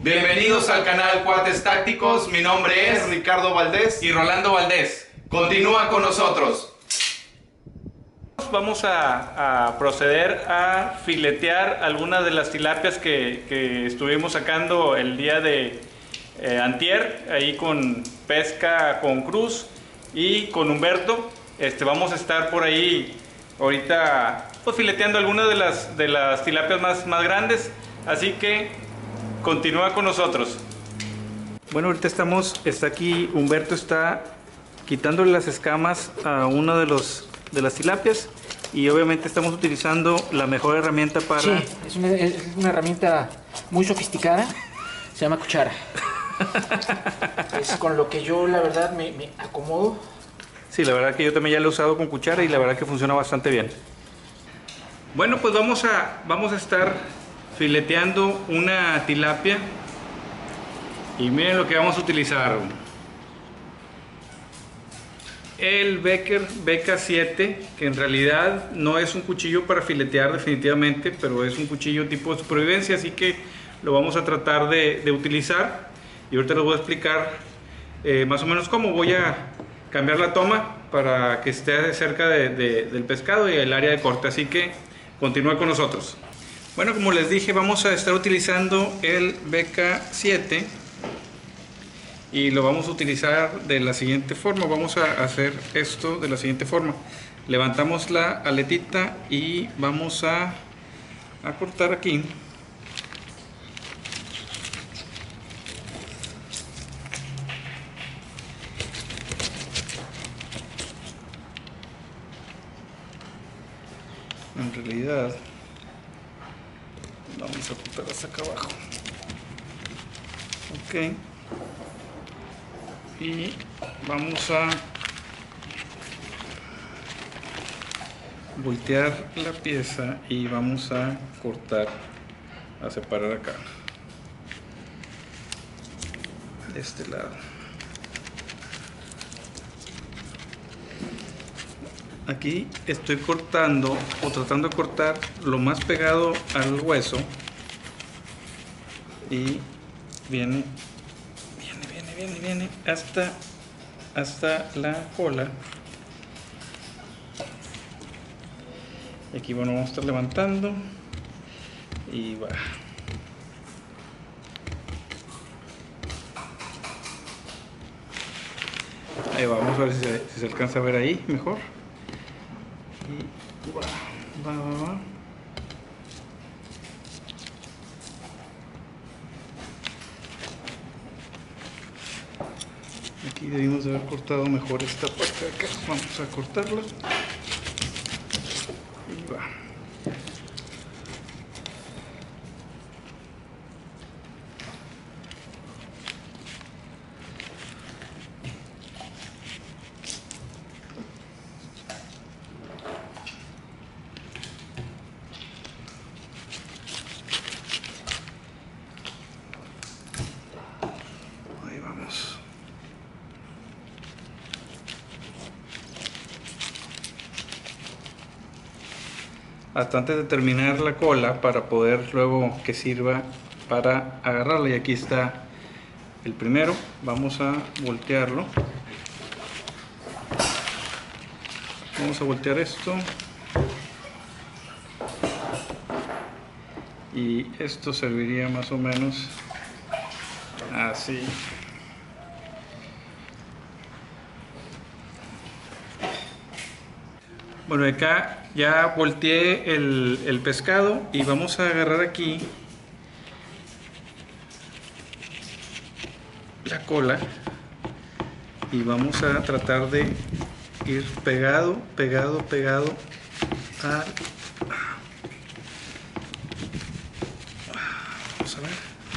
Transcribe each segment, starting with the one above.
Bienvenidos al canal Cuates Tácticos. Mi nombre es Ricardo Valdés y Rolando Valdés. Continúa con nosotros. Vamos a proceder a filetear algunas de las tilapias que estuvimos sacando el día de antier, ahí con Pesca con Cruz y con Humberto. Vamos a estar por ahí ahorita pues, fileteando algunas de las tilapias más grandes, así que continúa con nosotros. Bueno, ahorita está aquí, Humberto está quitándole las escamas a uno de las tilapias y obviamente estamos utilizando la mejor herramienta para... Sí, es una herramienta muy sofisticada, se llama cuchara. Es con lo que yo la verdad me acomodo. Sí, la verdad que yo también ya lo he usado con cuchara y la verdad que funciona bastante bien. Bueno, pues vamos a estar fileteando una tilapia y miren lo que vamos a utilizar. El Becker BK7, que en realidad no es un cuchillo para filetear definitivamente, pero es un cuchillo tipo de supervivencia, así que lo vamos a tratar de utilizar y ahorita les voy a explicar más o menos cómo. Voy a cambiar la toma para que esté cerca del pescado y el área de corte, así que continúa con nosotros. Bueno, como les dije, vamos a estar utilizando el BK7 y lo vamos a utilizar de la siguiente forma. Vamos a hacer esto de la siguiente forma. Levantamos la aletita y vamos a cortar aquí. En realidad vamos a cortar hasta acá abajo. Ok, y vamos a voltear la pieza y vamos a cortar, a separar acá de este lado. Aquí estoy cortando o tratando de cortar lo más pegado al hueso y viene hasta la cola. Y aquí bueno, vamos a estar levantando y va. Ahí va, vamos a ver si se alcanza a ver ahí mejor. Y va. Aquí debimos de haber cortado mejor esta parte de acá. Vamos a cortarla. Y va. Ahí vamos. Hasta antes de terminar la cola para poder luego que sirva para agarrarla. Y aquí está el primero. Vamos a voltearlo. Vamos a voltear esto. Y esto serviría más o menos así. Bueno, acá ya volteé el pescado y vamos a agarrar aquí la cola y vamos a tratar de ir pegado al... Vamos a ver.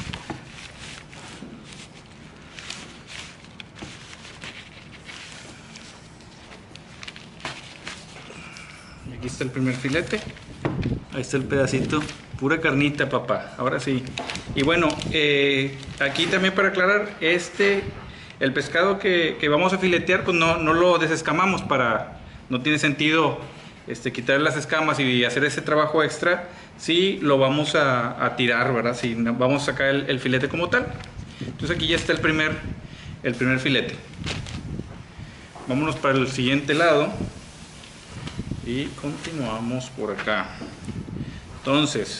Aquí está el primer filete, ahí está el pedacito, pura carnita, papá, ahora sí. Y bueno, aquí también para aclarar, el pescado que vamos a filetear, pues no lo desescamamos, no tiene sentido quitar las escamas y hacer ese trabajo extra, sí lo vamos a tirar, ¿verdad? Sí, vamos a sacar el filete como tal. Entonces aquí ya está el primer filete. Vámonos para el siguiente lado y continuamos por acá. Entonces,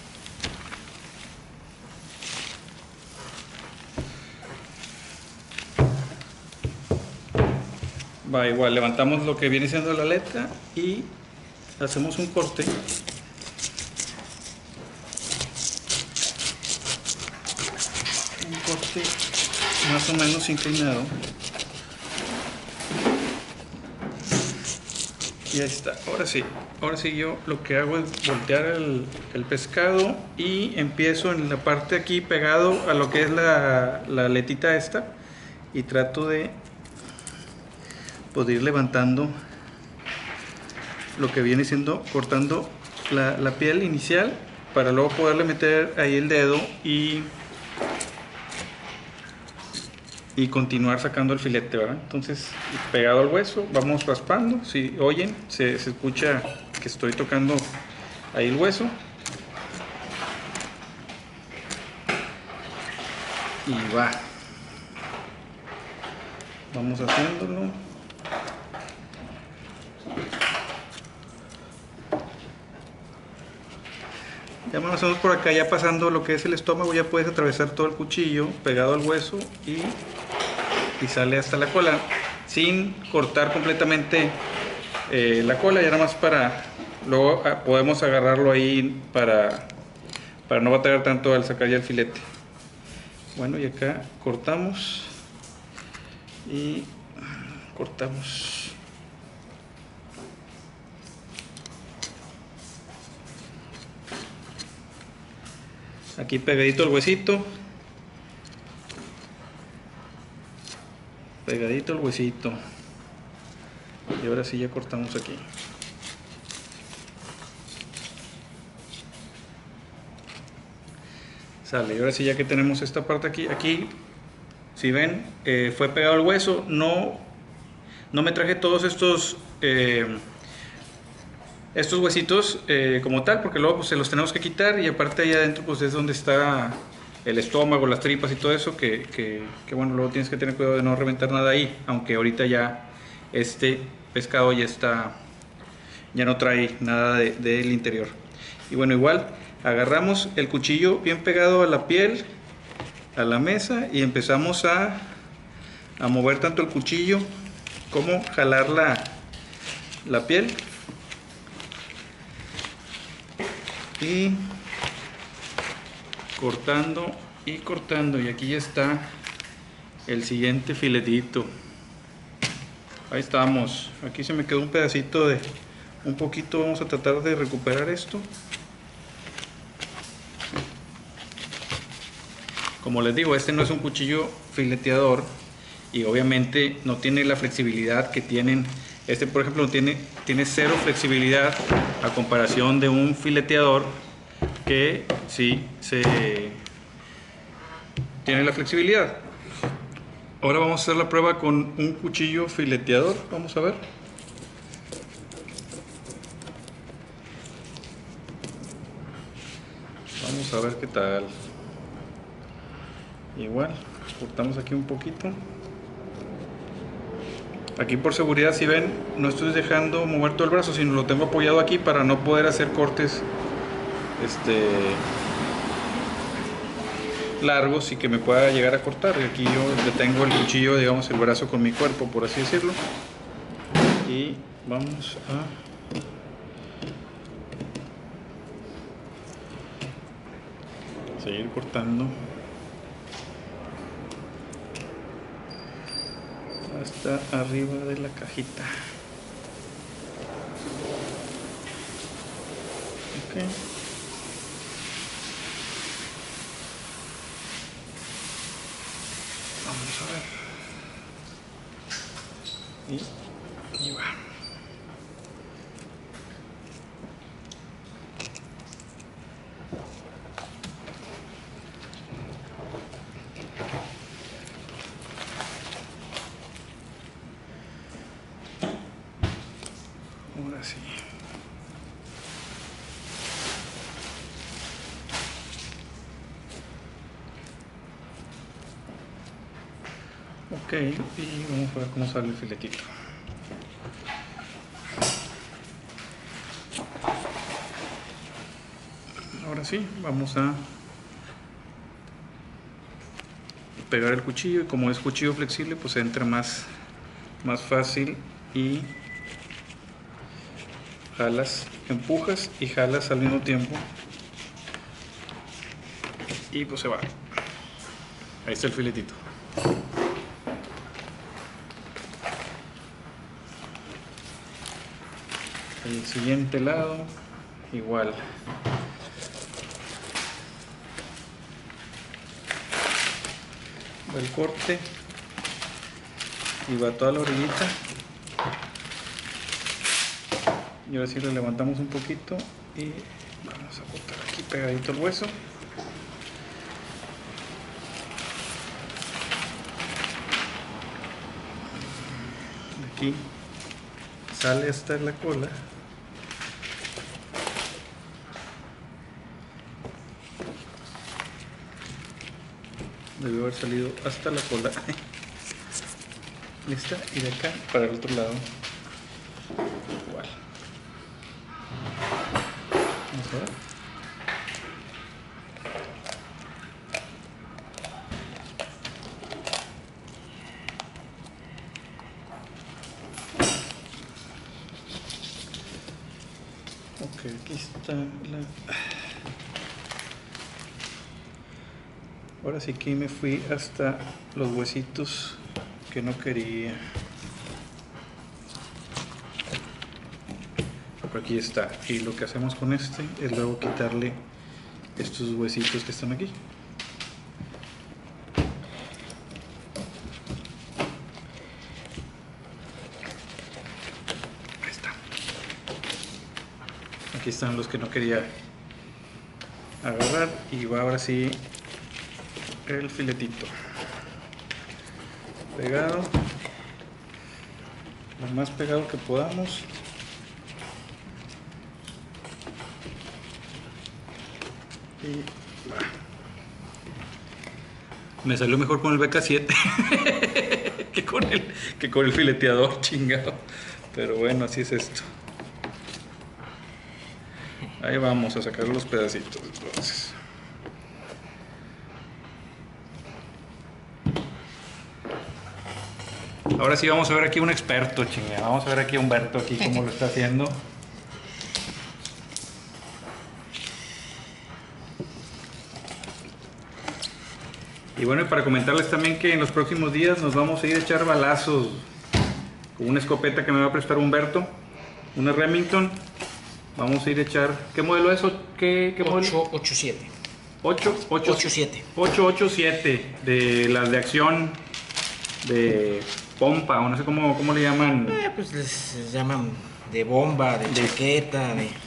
va igual, levantamos lo que viene siendo la aleta y hacemos un corte. Un corte más o menos inclinado. Y ahí está. Ahora sí yo lo que hago es voltear el pescado y empiezo en la parte aquí pegado a lo que es la aletita esta y trato de poder ir levantando lo que viene siendo, cortando la piel inicial para luego poderle meter ahí el dedo y continuar sacando el filete, ¿verdad? Entonces, pegado al hueso, vamos raspando. Si oyen, se escucha que estoy tocando ahí el hueso. Y va. Vamos haciéndolo. Ya más o menos por acá, ya pasando lo que es el estómago, ya puedes atravesar todo el cuchillo pegado al hueso y sale hasta la cola, sin cortar completamente la cola, ya nada más para luego podemos agarrarlo ahí para no batallar tanto al sacar ya el filete. Bueno, y acá cortamos y cortamos. Aquí pegadito el huesito. Pegadito el huesito. Y ahora sí ya cortamos aquí. Sale, y ahora sí ya que tenemos esta parte aquí, si ven, fue pegado al hueso. No me traje todos estos huesitos como tal, porque luego pues, se los tenemos que quitar, y aparte ahí adentro pues es donde está el estómago, las tripas y todo eso, que bueno, luego tienes que tener cuidado de no reventar nada ahí, aunque ahorita ya este pescado ya no trae nada del interior. Y bueno, igual agarramos el cuchillo bien pegado a la piel, a la mesa, y empezamos a mover tanto el cuchillo como jalar la piel. Y cortando y cortando, y aquí ya está el siguiente filetito. Ahí estamos. Aquí se me quedó un pedacito de un poquito. Vamos a tratar de recuperar esto. Como les digo, este no es un cuchillo fileteador y obviamente no tiene la flexibilidad que tienen. Este, por ejemplo, tiene cero flexibilidad a comparación de un fileteador que sí tiene la flexibilidad. Ahora vamos a hacer la prueba con un cuchillo fileteador. Vamos a ver. Vamos a ver qué tal. Igual, cortamos aquí un poquito. Aquí por seguridad, si ven, no estoy dejando mover todo el brazo, sino lo tengo apoyado aquí para no poder hacer cortes largos y que me pueda llegar a cortar. Y aquí yo detengo el cuchillo, digamos, el brazo con mi cuerpo, por así decirlo. Y vamos a seguir cortando hasta arriba de la cajita. Ok. Vamos a ver. Y va. Ahora sí. Ok, y vamos a ver cómo sale el filetito. Ahora sí, vamos a pegar el cuchillo, y como es cuchillo flexible, pues entra más fácil, y jalas, empujas y jalas al mismo tiempo, y pues se va. Ahí está el filetito. El siguiente lado, igual. Va el corte y va toda la orillita. Y ahora sí lo levantamos un poquito y vamos a botar aquí pegadito el hueso. De aquí sale hasta la cola. Debió haber salido hasta la cola. Lista, y de acá para el otro lado igual. Vamos a ver. Ok, aquí está la... Ahora sí que me fui hasta los huesitos que no quería. Por aquí está. Y lo que hacemos con este es luego quitarle estos huesitos que están aquí. Ahí está. Aquí están los que no quería agarrar, y va ahora sí el filetito pegado, lo más pegado que podamos. Y me salió mejor con el BK7 que con el fileteador, chingado. Pero bueno, así es esto. Ahí vamos a sacar los pedacitos entonces. Ahora sí vamos a ver aquí un experto, chingada. Vamos a ver aquí a Humberto aquí cómo lo está haciendo. Y bueno, y para comentarles también que en los próximos días nos vamos a ir a echar balazos con una escopeta que me va a prestar Humberto, una Remington. Vamos a ir a echar... ¿Qué modelo es? ¿Qué modelo? 887. 887. 887, de las de acción, de pompa, o no sé cómo le llaman. Pues les llaman de bomba, de chaqueta, de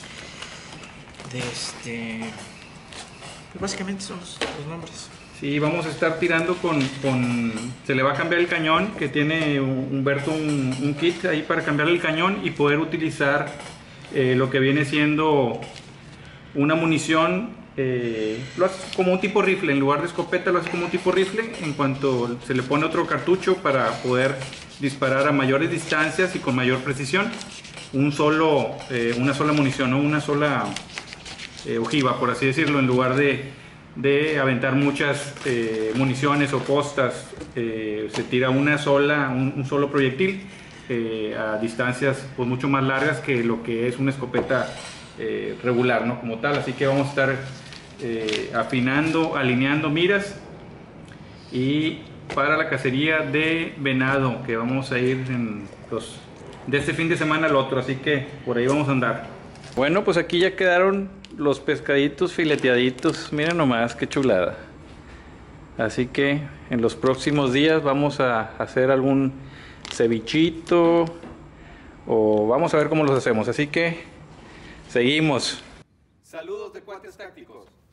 pues básicamente son los nombres. Sí, vamos a estar tirando se le va a cambiar el cañón, que tiene Humberto un kit ahí para cambiar el cañón y poder utilizar lo que viene siendo una munición. Lo hace como un tipo rifle, en lugar de escopeta lo hace como un tipo rifle, en cuanto se le pone otro cartucho para poder disparar a mayores distancias y con mayor precisión. Una sola munición, ¿no? Una sola ojiva, por así decirlo, en lugar de aventar muchas municiones o postas. Se tira un solo proyectil a distancias pues mucho más largas que lo que es una escopeta regular, ¿no? Como tal. Así que vamos a estar afinando, alineando miras, y para la cacería de venado, que vamos a ir de este fin de semana al otro, así que por ahí vamos a andar. Bueno, pues aquí ya quedaron los pescaditos fileteaditos, miren nomás qué chulada. Así que en los próximos días vamos a hacer algún cevichito, o vamos a ver cómo los hacemos, así que seguimos. Saludos de Cuates Tácticos.